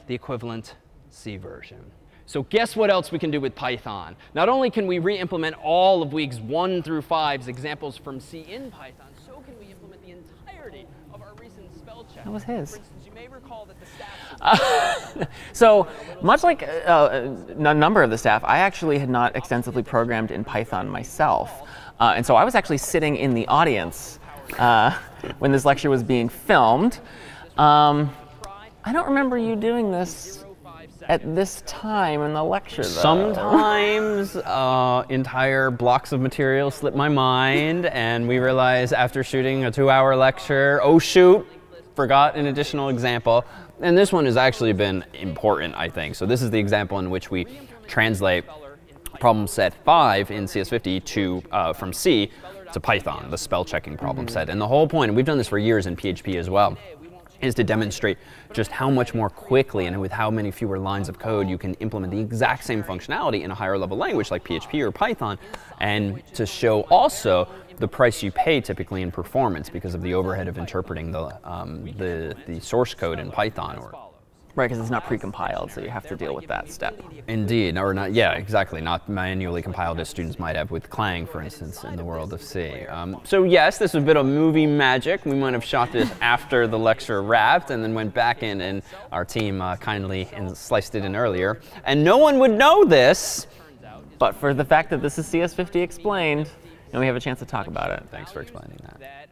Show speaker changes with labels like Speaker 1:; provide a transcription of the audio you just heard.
Speaker 1: the equivalent C version. So guess what else we can do with Python? Not only can we re-implement all of weeks 1 through 5's examples from C in Python, so can we implement the entirety of our recent spell check.
Speaker 2: That was his.
Speaker 1: For instance, you may recall that the staff...
Speaker 2: So much like a number of the staff, I actually had not extensively programmed in Python myself. And so I was actually sitting in the audience when this lecture was being filmed. I don't remember you doing this at this time in the lecture, though.
Speaker 1: Sometimes entire blocks of material slip my mind, and we realize after shooting a 2-hour lecture, oh shoot, forgot an additional example. And this one has actually been important, I think. So this is the example in which we translate problem set 5 in CS50 to from C to Python, the spell checking problem set. And the whole point, and we've done this for years in PHP as well, is to demonstrate just how much more quickly and with how many fewer lines of code you can implement the exact same functionality in a higher level language like PHP or Python, and to show also the price you pay typically in performance because of the overhead of interpreting the source code in Python.
Speaker 2: Right, because it's not precompiled, so you have to deal with that step.
Speaker 1: Indeed, or not, yeah, exactly, not manually compiled as students might have with Clang, for instance, in the world of C. So yes, this is a bit of movie magic. We might have shot this after the lecture wrapped and then went back in, and our team kindly sliced it in earlier. And no one would know this,
Speaker 2: but for the fact that this is CS50 explained, and we have a chance to talk about it.
Speaker 1: Thanks for explaining that.